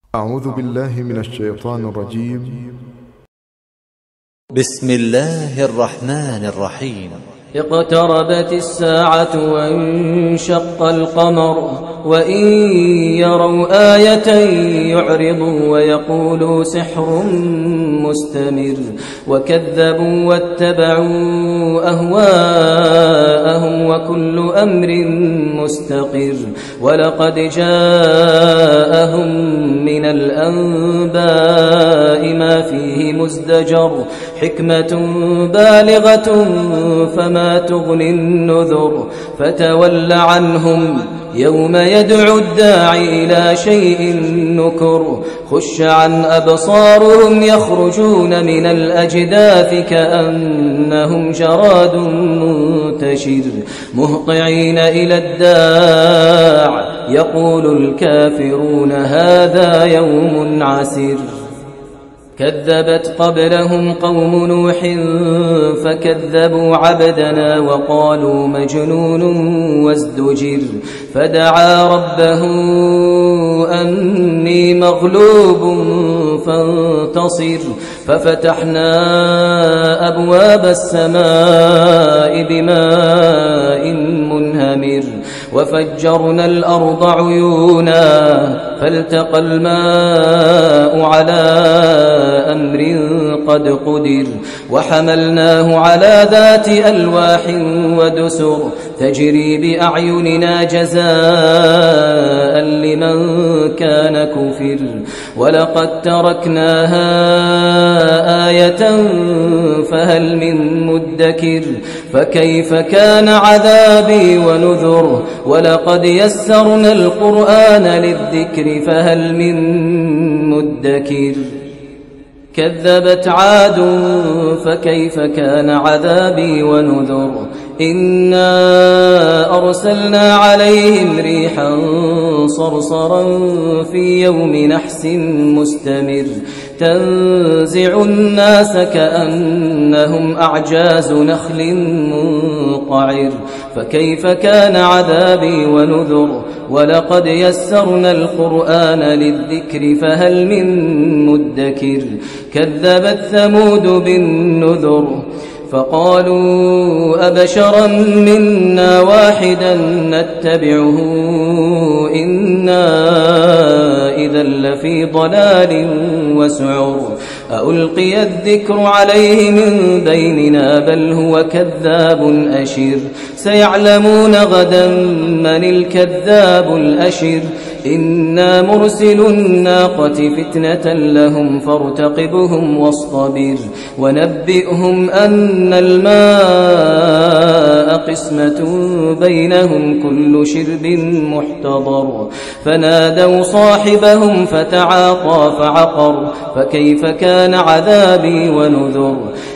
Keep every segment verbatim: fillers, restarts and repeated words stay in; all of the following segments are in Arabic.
أعوذ بالله من الشيطان الرجيم. بسم الله الرحمن الرحيم. اقتربت الساعة وانشق القمر وإن يروا آية يعرضوا ويقولوا سحر مستمر وكذبوا واتبعوا أهواءهم وكل أمر مستقر ولقد جاءهم من الأنباء ما فيه مزدجر حكمة بالغة فما تغني النذر فتول عنهم يوم يدعو الداعي إلى شيء نكر خش عن أبصارهم يخرجون من الأجداث كأنهم جراد منتشر مهطعين إلى الداع يقول الكافرون هذا يوم عسر كذبت قبلهم قوم نوح فكذبوا عبدنا وقالوا مجنون وازدجر فدعا ربه أني مغلوب فانتصر ففتحنا أبواب السماء بماء منهمر وفجرنا الأرض عيونا فالتقى الماء على أمر قد قدر وحملناه على ذات ألواح ودسر تجري بأعيننا جزاء لمن كان كفر ولقد تركناها آية فهل من مدكر فكيف كان عذابي ونذر ولقد يسرنا القرآن للذكر فهل من مدكر كذبت عاد فكيف كان عذابي ونذر إنا أرسلنا عليهم ريحا صرصرا في يوم نحس مستمر تنزع الناس كأنهم أعجاز نخل منقعر فكيف كان عذابي ونذر ولقد يسرنا القرآن للذكر فهل من مدكر كذبت ثمود بالنذر فقالوا أبشرا منا واحدا نتبعه إنا إذا لفي ضلال وسعر ألقي الذكر عليه من بيننا بل هو كذاب أشر سيعلمون غدا من الكذاب الأشر إنا مرسل الناقة فتنة لهم فارتقبهم واصطبر ونبئهم أن الماء قسمة بينهم كل شرب محتضر فنادوا صاحبهم فتعاطى فعقر فكيف كان عذابي ونذر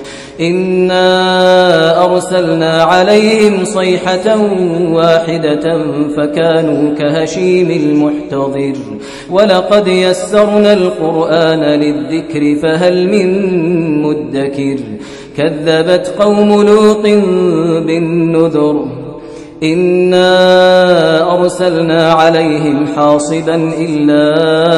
إنا أرسلنا عليهم صيحة واحدة فكانوا كهشيم المحتضر ولقد يسرنا القرآن للذكر فهل من مدكر كذبت قوم لوط بالنذر إنا أرسلنا عليهم حاصبا إلا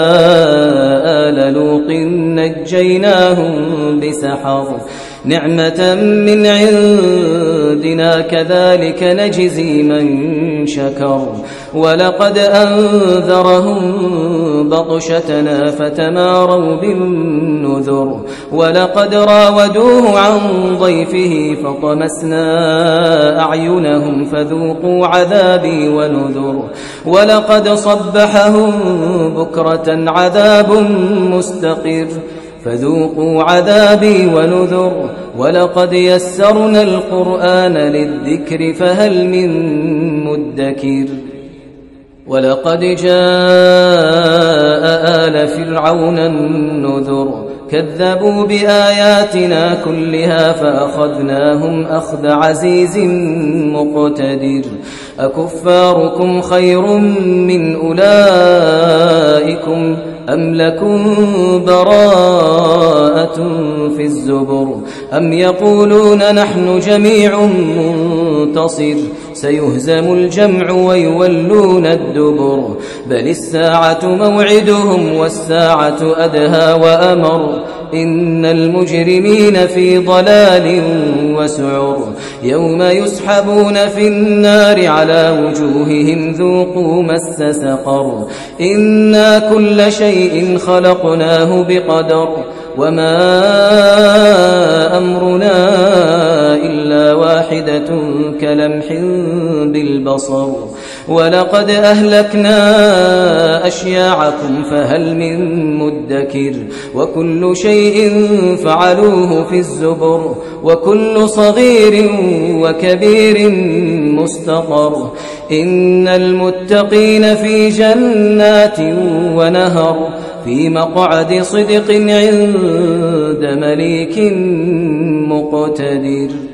آل لوط نجيناهم بسحر نعمة من عندنا كذلك نجزي من شكر ولقد أنذرهم بطشتنا فتماروا بالنذر ولقد راودوه عن ضيفه فطمسنا أعينهم فذوقوا عذابي ونذر ولقد صبحهم بكرة عذاب مستقر فذوقوا عذابي ونذر ولقد يسرنا القرآن للذكر فهل من مدكر ولقد جاء آل فرعون النذر كذبوا بآياتنا كلها فأخذناهم أخذ عزيز مقتدر أكفاركم خير من أولئكم أم لكم براءة في الزبر أم يقولون نحن جميع منتصر سيهزم الجمع ويولون الدبر بل الساعة موعدهم والساعة أدهى وأمر إن المجرمين في ضلال وسعر يوم يسحبون في النار على وجوههم ذوقوا مس سقر إنا كل شيء خلقناه بقدر وما أمرنا إلا واحدة كلمح بالبصر ولقد أهلكنا أشياعكم فهل من مدكر وكل شيء فعلوه في الزبر وكل صغير وكبير مستقر إن المتقين في جنات ونهر في مقعد صدق عند مليك مقتدر.